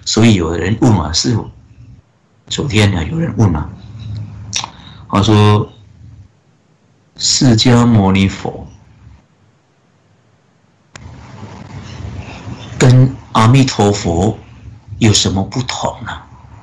所以有人问嘛，师父，昨天呢有人问嘛，他说释迦牟尼佛跟阿弥陀佛有什么不同呢？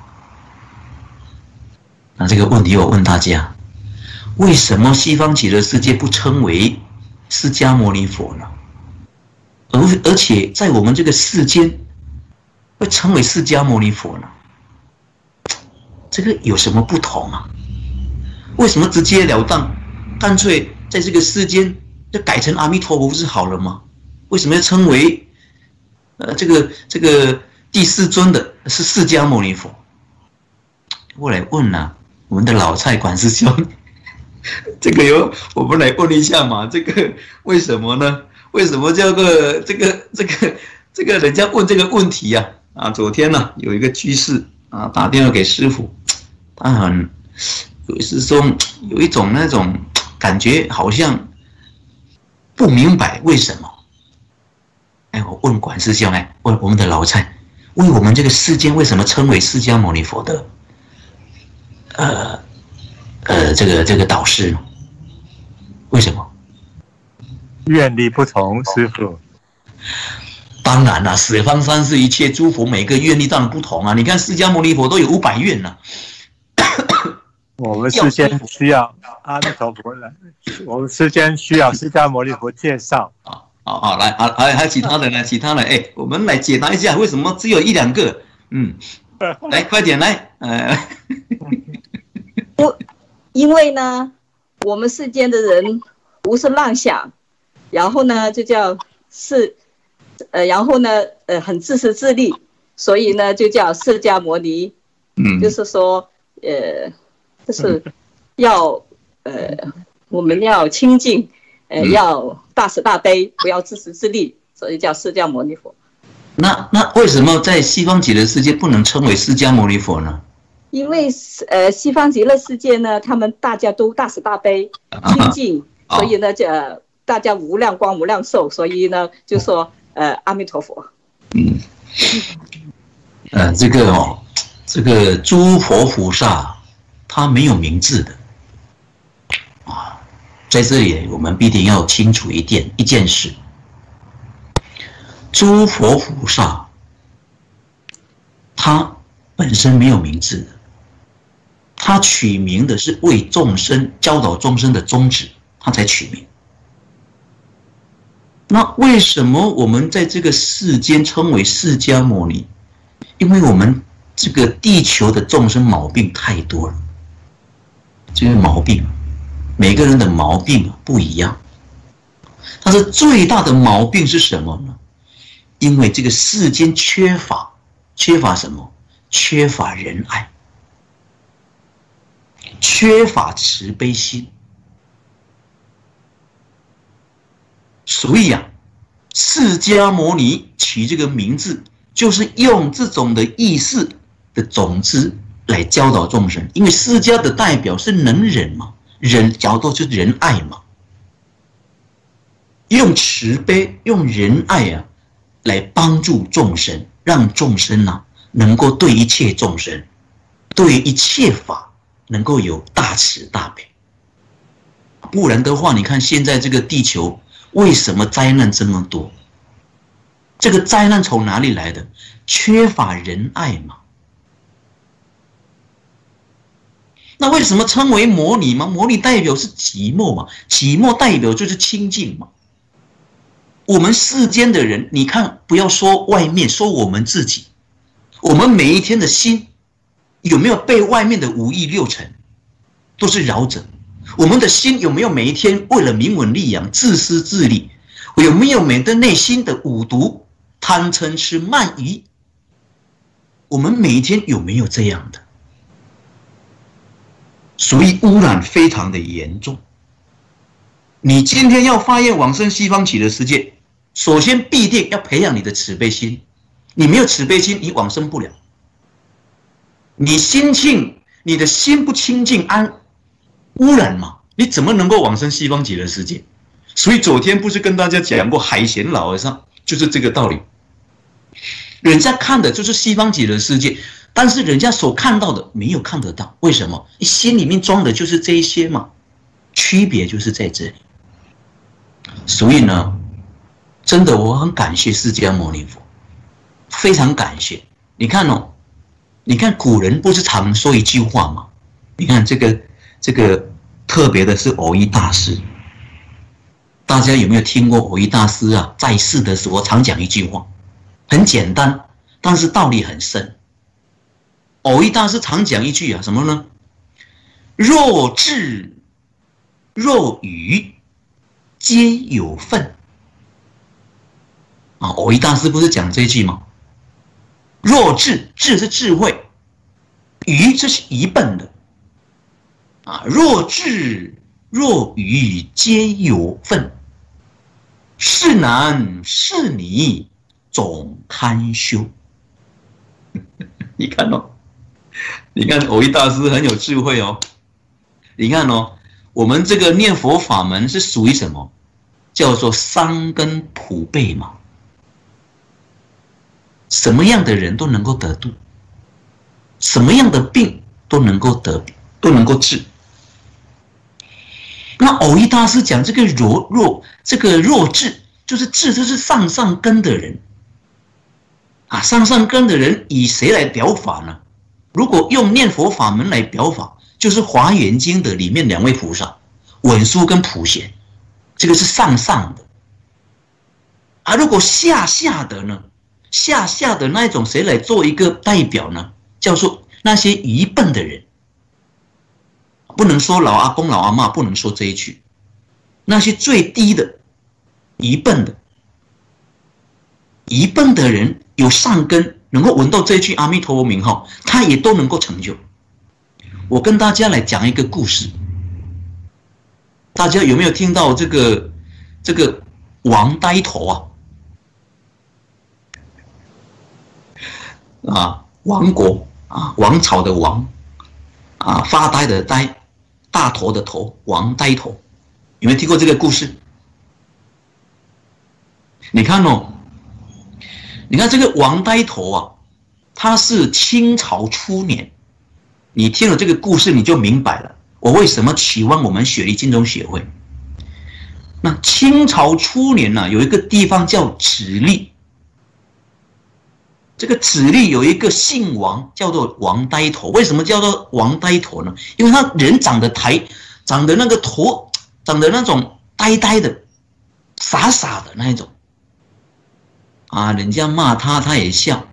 那这个问题我问大家，为什么西方极乐世界不称为释迦牟尼佛呢？而且在我们这个世间会称为释迦牟尼佛呢？这个有什么不同啊？为什么直截了当，干脆在这个世间就改成阿弥陀佛不是好了吗？为什么要称为这个第四尊的是释迦牟尼佛？我来问啊，我们的老蔡管师兄，这个我们来问一下嘛，这个为什么呢？为什么叫个这个人家问这个问题啊？昨天呢有一个居士打电话给师父，他很是说有一种那种感觉，好像不明白为什么。我问管师兄，问我们的老蔡，为我们这个世间为什么称为释迦牟尼佛的这个导师呢？为什么？ 愿力不同，师父。 当然了，十方三世一切诸佛每个愿力当然不同啊。你看释迦牟尼佛都有500愿呢。 我们世间需要阿弥陀佛来，我们世间需要释迦牟尼佛介绍。 好，来，还有其他的呢？其他的，我们来解答一下，为什么只有1、2个？来，快点来， 因为呢，我们世间的人无是妄想，然后呢就叫然后呢很自私自利，所以呢就叫释迦牟尼。就是说就是要我们要清净，要大慈大悲，不要自私自利，所以叫释迦牟尼佛。 那为什么在西方极乐世界不能称为释迦牟尼佛呢？因为西方极乐世界呢，他们大家都大慈大悲、清净，所以呢，大家无量光、无量寿，所以呢，就说阿弥陀佛。 这个诸佛菩萨他没有名字的在这里我们必定要清楚一件事，诸佛菩萨他本身没有名字的，他取名的是为众生教导众生的宗旨，他才取名。那为什么我们在这个世间称为释迦牟尼？因为我们这个地球的众生毛病太多了，这些毛病每个人的毛病不一样，但是最大的毛病是什么呢？因为这个世间缺乏什么？缺乏仁爱，缺乏慈悲心。所以释迦牟尼取这个名字，就是用这种的意识的种子来教导众生。因为释迦的代表是能忍嘛，教导就是仁爱嘛，用慈悲、用仁爱来帮助众生，让众生能够对一切众生、对一切法能够有大慈大悲。不然的话，你看现在这个地球为什么灾难这么多？这个灾难从哪里来的？缺乏仁爱嘛。那为什么称为摩尼嘛？摩尼代表是寂寞嘛，寂寞代表就是清净嘛。我们世间的人，你看，不要说外面，说我们自己，我们每一天的心有没有被外面的五欲六尘都是扰着？我们的心有没有每一天为了名闻利养自私自利？有没有每个内心的五毒贪嗔痴慢疑？我们每一天有没有这样的？所以污染非常的严重。你今天要发愿往生西方极乐世界，首先必定要培养你的慈悲心。你没有慈悲心，你往生不了。你心清，你的心不清净污染嘛，你怎么能够往生西方极乐世界？所以昨天不是跟大家讲过海贤老和尚，就是这个道理。 人家看的就是西方极乐世界，但是人家所看到的没有看得到，为什么？你心里面装的就是这一些嘛，区别就是在这里。所以呢，真的我很感谢释迦牟尼佛，非常感谢。你看哦，你看古人不是常说一句话吗？你看这个特别的是藕益大师，大家有没有听过藕益大师啊？在世的时候常讲一句话，很简单，但是道理很深。藕益大师常讲一句啊，什么呢？若智若愚，皆有份。啊，藕益大师不是讲这句吗？若智，智是智慧，愚这是愚笨的。啊，若智若愚，皆有份。是男是女，总堪修。你看哦，你看藕益大师很有智慧哦。你看哦，我们这个念佛法门是属于什么？叫做三根普被嘛。什么样的人都能够得度，什么样的病都能够治。那藕益大师讲这个弱智，就是智就是上根的人啊，上根的人以谁来表法呢？如果用念佛法门来表法，就是《华严经》的里面两位菩萨，文殊跟普贤，这个是上的。啊，如果下的呢？下的那一种谁来做一个代表呢？叫做那些愚笨的人。不能说老阿公老阿嬷，不能说这一句。那些最低的愚笨的人有善根，能够闻到这一句阿弥陀佛名号，他也都能够成就。我跟大家来讲一个故事，大家有没有听到这个王呆头啊？啊，王国啊，王朝的王啊，发呆的呆，大头的头，王呆头，有没有听过这个故事？你看哦，你看这个王呆头啊，他是清朝初年，你听了这个故事你就明白了，我为什么期望我们雪梨金钟协会。那清朝初年呢，有一个地方叫直隶。这个直隶有一个姓王，叫做王呆头。为什么叫做王呆头呢？因为他人长得那个头，长得那种呆呆的、傻傻的那一种。啊，人家骂他，他也笑；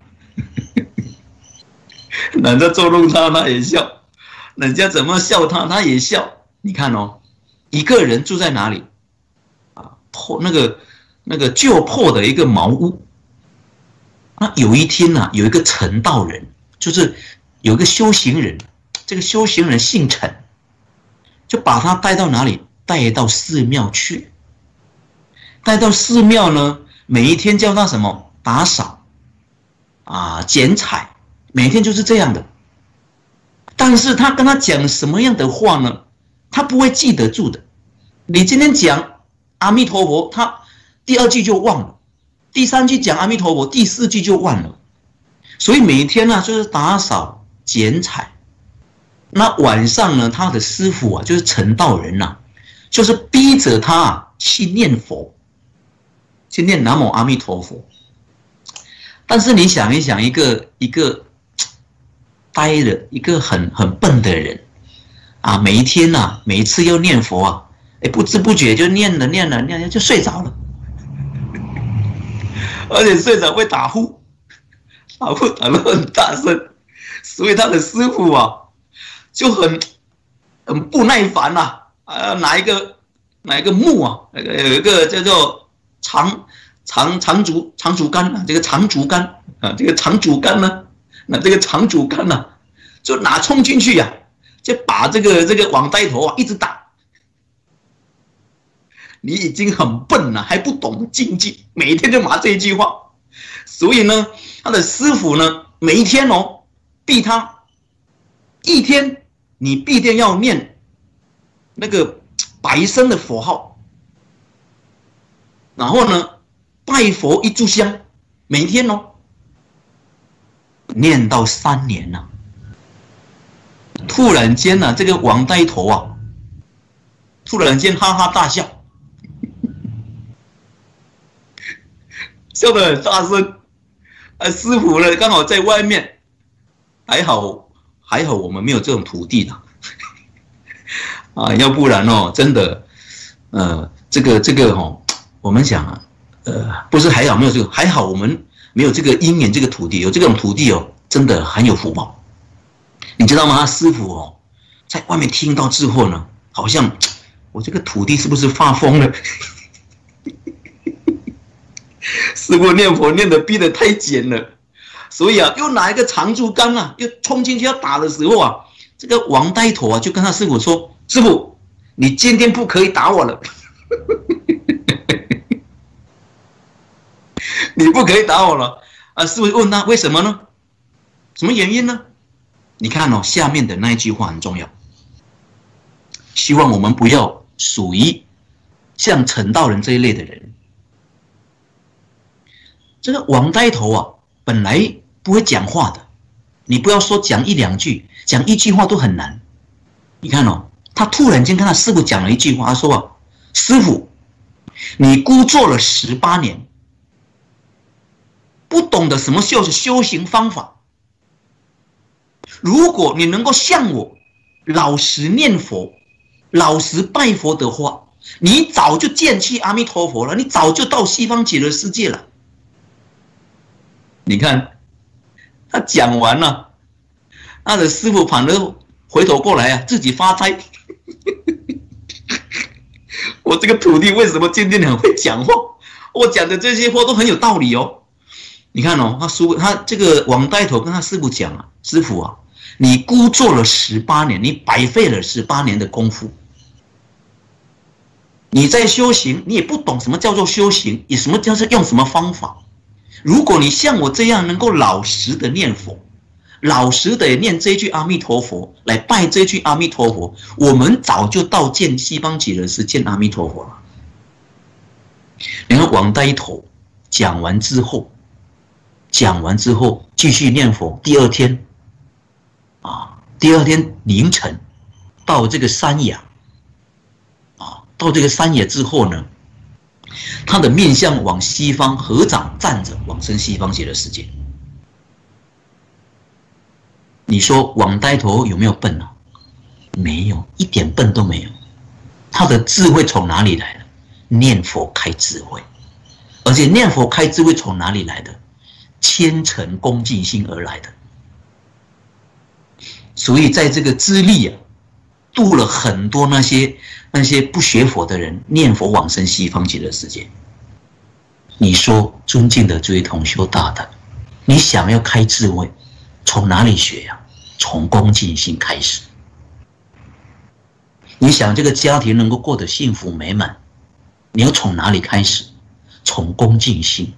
人家捉弄他，他也笑；人家怎么笑他，他也笑。你看哦，一个人住在哪里？啊，那个旧破的一个茅屋。那有一天呢，有一个陈道人，就是有一个修行人，这个修行人姓陈，就把他带到哪里？带到寺庙去。带到寺庙呢，每一天叫他什么？打扫啊，剪彩，每天就是这样的。但是他跟他讲什么样的话呢？他不会记得住的。你今天讲阿弥陀佛，他第二句就忘了。第三句讲阿弥陀佛，第四句就忘了，所以每天呢就是打扫剪彩。那晚上呢，他的师父啊，就是陈道人呐，就是逼着他去念佛，去念南无阿弥陀佛。但是你想一想，一个呆的，一个很笨的人啊，每一天啊，每一次要念佛啊，不知不觉就念了就睡着了。而且睡着会打呼，打得很大声，所以他的师父啊就很不耐烦呐，拿一个木啊，有一个叫做长竹竿啊，这个长竹竿啊，这个长竹竿呢，就拿冲进去呀，就把这个王呆头啊一直打。你已经很笨了，还不懂禁忌，每天就骂这一句话。所以呢，他的师父呢，每一天哦，逼他一天，你必定要念那个白声的佛号，然后呢，拜佛一炷香，每天哦， 念到3年了，突然间呢、这个王呆头啊，突然间哈哈大笑，笑得很大声。师傅呢刚好在外面，还好我们没有这种徒弟的啊，要不然哦，真的，这个哦，我们讲啊，不是还好没有这个，还好我们没有这个因缘这个徒弟，有这种徒弟哦，真的很有福报。你知道吗？他师傅哦，在外面听到之后呢，好像我这个徒弟是不是发疯了？师傅念佛念得逼得太紧了，所以啊，又拿一个长竹竿啊，又冲进去要打的时候啊，这个王呆头啊就跟他师傅说：“师傅，你今天不可以打我了，你不可以打我了。”啊，师傅问他为什么呢？什么原因呢？你看哦，下面的那一句话很重要，希望我们不要属于像陈道人这一类的人。这个王呆头啊，本来不会讲话的，你不要说讲1、2句，讲1句话都很难。你看哦，他突然间跟他师傅讲了一句话，他说啊：“师傅，你孤做了18年，不懂得什么叫做修行方法。如果你能够像我老实念佛、老实拜佛的话，你早就见去阿弥陀佛了，你早就到西方极乐世界了。”你看，他讲完了，他的师傅反而回头过来啊，自己发呆。我这个徒弟为什么今天很会讲话？我讲的这些话都很有道理哦。你看哦，他这个王呆头跟他师傅讲啊，师傅啊，你孤做了18年，你白费了18年的功夫。你在修行，你也不懂什么叫做修行，也什么叫做用什么方法。如果你像我这样能够老实的念佛，老实的念这句阿弥陀佛，来拜这句阿弥陀佛，我们早就到见西方极乐世界阿弥陀佛了。你看王呆头讲完之后继续念佛，第二天凌晨到这个山崖到这个山野之后呢，他的面向往西方合掌站着，往生西方极乐世界。你说王呆头有没有笨啊？没有，一点笨都没有。他的智慧从哪里来的？念佛开智慧，而且念佛开智慧从哪里来的？虔诚恭敬心而来的。所以在这个资历啊，度了很多那些不学佛的人，念佛往生西方极乐世界。你说，尊敬的这位同修大德，你想要开智慧，从哪里学呀？从恭敬心开始。你想这个家庭能够过得幸福美满，你要从哪里开始？从恭敬心，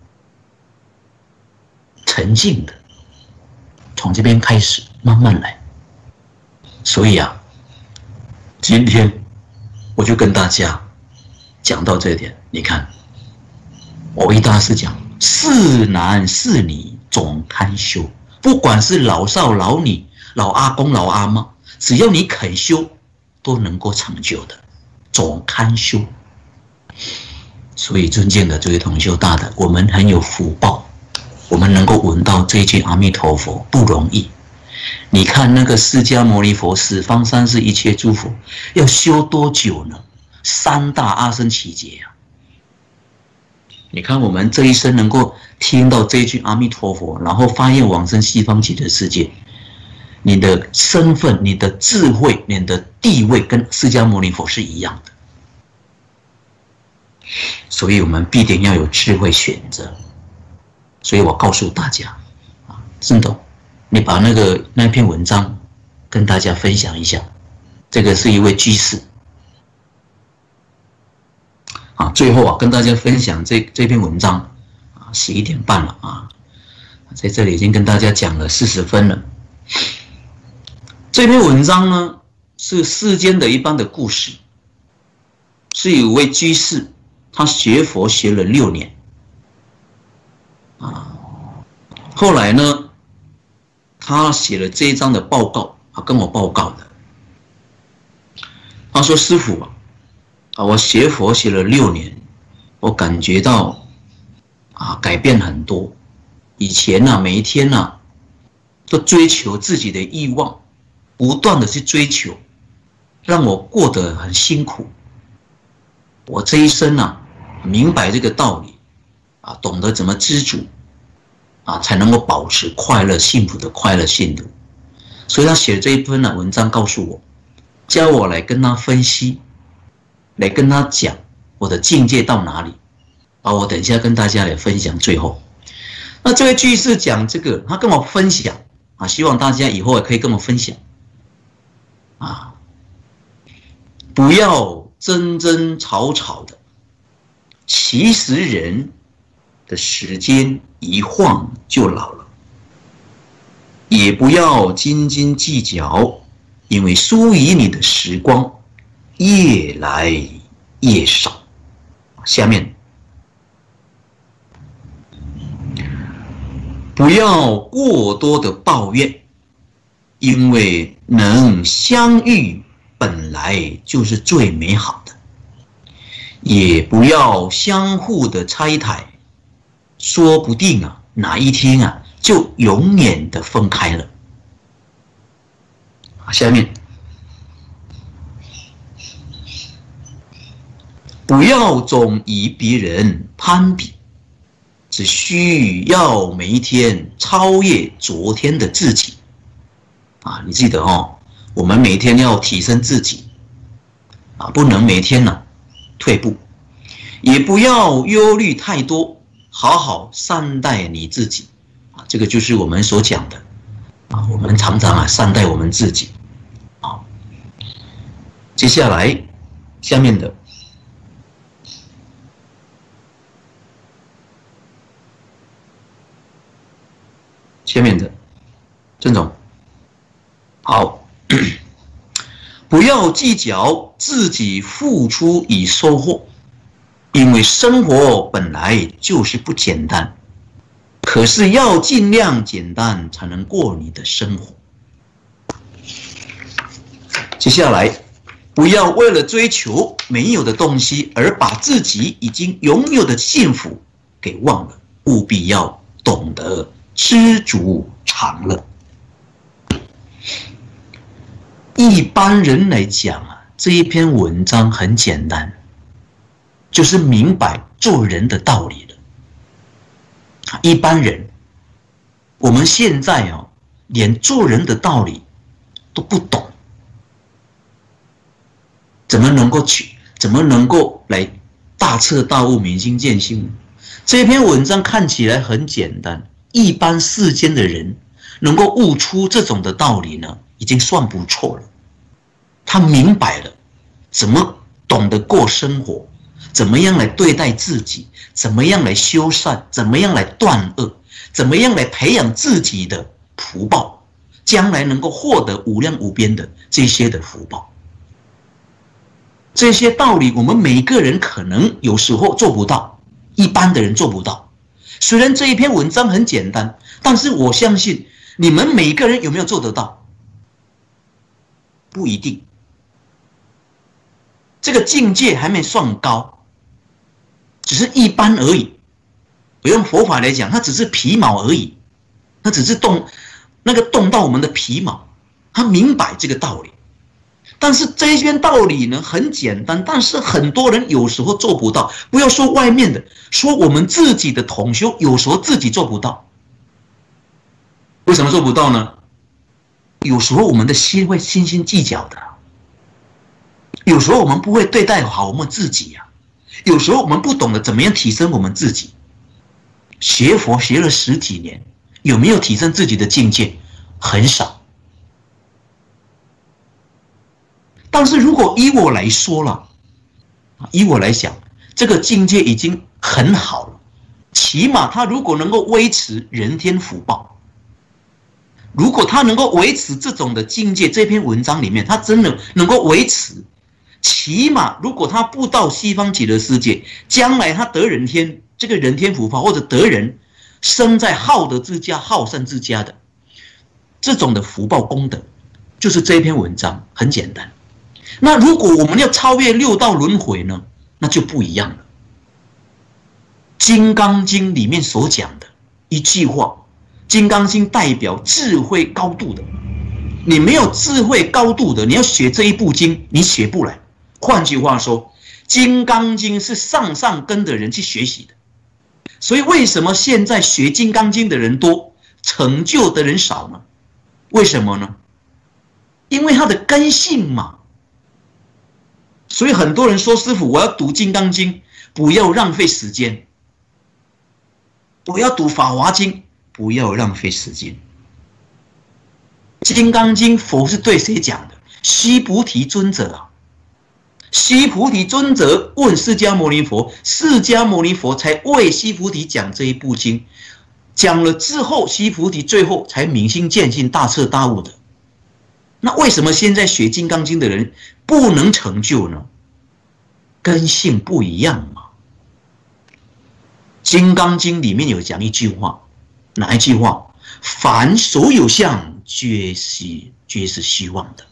沉静的，从这边开始，慢慢来。所以啊，今天我就跟大家讲到这一点。你看，我一大师讲，是男是女总堪修，不管是老少老女、老阿公老阿妈，只要你肯修，都能够成就的，总堪修。所以尊敬的这位同修大德，我们很有福报，我们能够闻到这句阿弥陀佛不容易。你看那个释迦牟尼佛十方三世一切诸佛要修多久呢？3大阿僧祇劫啊！你看我们这一生能够听到这一句阿弥陀佛，然后发愿往生西方极乐世界，你的身份、你的智慧、你的地位跟释迦牟尼佛是一样的。所以我们必定要有智慧选择。所以我告诉大家啊，真的，你把那篇文章跟大家分享一下。这个是一位居士啊，最后啊跟大家分享这篇文章啊，11点半了啊，在这里已经跟大家讲了40分了。这篇文章呢是世间的一般的故事，是有位居士，他学佛学了6年啊，后来呢他写了这一章的报告，跟我报告的。他说：“师父我学佛学了6年，我感觉到改变很多。以前每一天都追求自己的欲望，不断的去追求，让我过得很辛苦。我这一生明白这个道理懂得怎么知足才能够保持快乐幸福的快乐幸福。所以他写这一篇文章告诉我，叫我来跟他分析，来跟他讲我的境界到哪里。我等一下跟大家来分享。最后，那这位居士讲这个，他跟我分享希望大家以后也可以跟我分享不要争争吵吵的，其实人的时间一晃就老了。也不要斤斤计较，因为属于你的时光越来越少。下面，不要过多的抱怨，因为能相遇本来就是最美好的。也不要相互的拆台，说不定哪一天就永远的分开了。下面，不要总与别人攀比，只需要每一天超越昨天的自己。你记得我们每天要提升自己不能每天退步。也不要忧虑太多，好好善待你自己这个就是我们所讲的我们常常善待我们自己接下来下面的，郑总，好，不要计较自己付出与收获，因为生活本来就是不简单，可是要尽量简单才能过你的生活。接下来，不要为了追求没有的东西而把自己已经拥有的幸福给忘了，务必要懂得知足常乐。一般人来讲这一篇文章很简单，就是明白做人的道理了。一般人，我们现在连做人的道理都不懂，怎么能够来大彻大悟、明心见性呢？这篇文章看起来很简单，一般世间的人能够悟出这种的道理呢，已经算不错了。他明白了怎么懂得过生活，怎么样来对待自己，怎么样来修善，怎么样来断恶，怎么样来培养自己的福报，将来能够获得无量无边的这些的福报。这些道理我们每个人可能有时候做不到，一般的人做不到。虽然这一篇文章很简单，但是我相信你们每个人有没有做得到？不一定。这个境界还没算高，只是一般而已。我用佛法来讲，它只是皮毛而已，它只是动到我们的皮毛，他明白这个道理。但是这一篇道理呢很简单，但是很多人有时候做不到。不要说外面的，说我们自己的同修，有时候自己做不到。为什么做不到呢？有时候我们的心会斤斤计较的，有时候我们不会对待好我们自己有时候我们不懂得怎么样提升我们自己。学佛学了10几年，有没有提升自己的境界？很少。但是如果依我来说了，依我来讲，这个境界已经很好了。起码他如果能够维持人天福报，如果他能够维持这种的境界，这篇文章里面他真的能够维持，起码如果他不到西方极乐世界，将来他得人天，这个人天福报，或者得人生在好德之家、好善之家的， 这种的福报功德，就是这篇文章很简单。那如果我们要超越六道轮回呢，那就不一样了。《金刚经》里面所讲的一句话，《金刚经》代表智慧高度的，你没有智慧高度的，你要学这一部经，你学不来。换句话说，《金刚经》是上上根的人去学习的。所以为什么现在学《金刚经》的人多，成就的人少呢？为什么呢？因为他的根性嘛。所以很多人说，师父，我要读《金刚经》，不要浪费时间；我要读《法华经》，不要浪费时间。《金刚经》佛是对谁讲的？须菩提尊者啊。须菩提尊者问释迦牟尼佛，释迦牟尼佛才为须菩提讲这一部经，讲了之后，须菩提最后才明心见性、大彻大悟的。那为什么现在学《金刚经》的人不能成就呢？根性不一样嘛。《金刚经》里面有讲一句话，哪一句话？凡所有相，皆是虚妄的。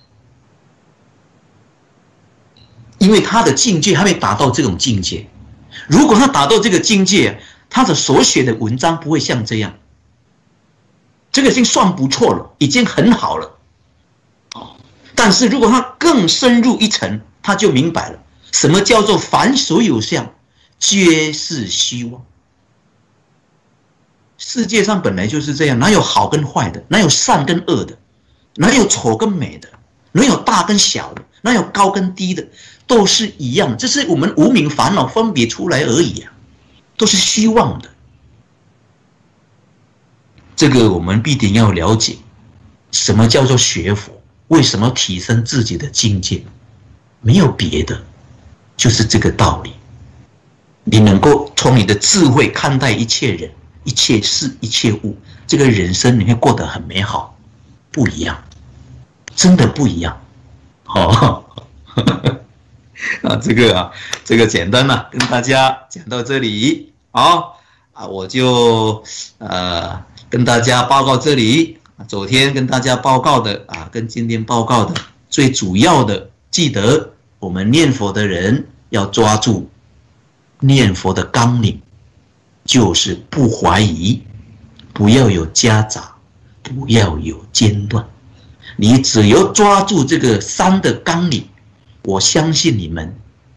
因为他的境界还没达到这种境界，如果他达到这个境界，他的所写的文章不会像这样。这个已经算不错了，已经很好了。但是如果他更深入一层，他就明白了什么叫做凡所有相，皆是虚妄。世界上本来就是这样，哪有好跟坏的，哪有善跟恶的，哪有丑跟美的，哪有大跟小的，哪有高跟低的，都是一样，这是我们无明烦恼分别出来而已啊，都是虚妄的。这个我们必定要了解，什么叫做学佛，为什么提升自己的境界，没有别的，就是这个道理。你能够从你的智慧看待一切人、一切事、一切物，这个人生你会过得很美好，不一样，真的不一样。这个简单了，跟大家讲到这里我就跟大家报告这里。昨天跟大家报告的跟今天报告的最主要的，记得我们念佛的人要抓住念佛的纲领，就是不怀疑，不要有夹杂，不要有间断。你只要抓住这个3的纲领，我相信你们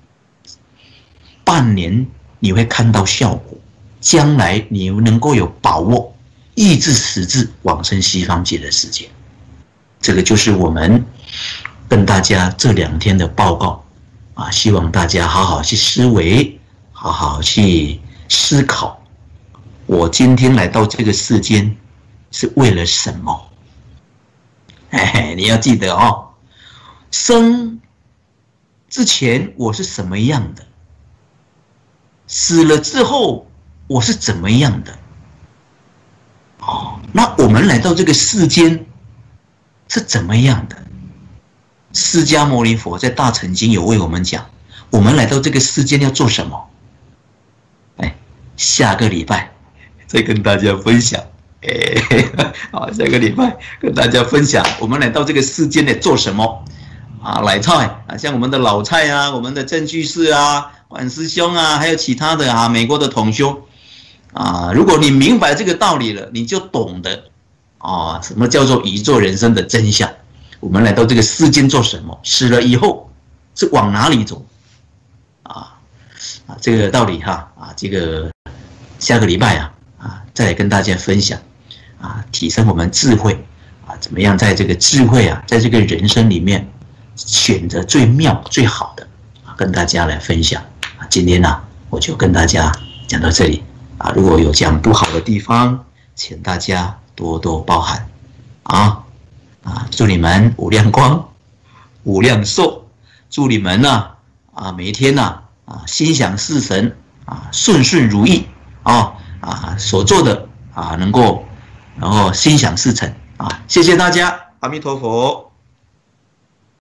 半年你会看到效果，将来你能够有把握意志实质往生西方极乐世界。这个就是我们跟大家这2天的报告希望大家好好去思维，好好去思考，我今天来到这个世间是为了什么？你要记得生之前我是什么样的，死了之后我是怎么样的。那我们来到这个世间是怎么样的？释迦牟尼佛在大乘经有为我们讲，我们来到这个世间要做什么？下个礼拜再跟大家分享。下个礼拜跟大家分享我们来到这个世间得做什么来菜像我们的老蔡我们的郑居士管师兄还有其他的美国的同修如果你明白这个道理了，你就懂得什么叫做宇宙人生的真相。我们来到这个世间做什么？死了以后是往哪里走？这个道理这个下个礼拜再来跟大家分享提升我们智慧怎么样在这个智慧在这个人生里面选择最妙最好的跟大家来分享。今天我就跟大家讲到这里如果有讲不好的地方，请大家多多包涵祝你们无量光无量寿，祝你们每一天心想事成顺顺如意所做的能够心想事成谢谢大家，阿弥陀佛。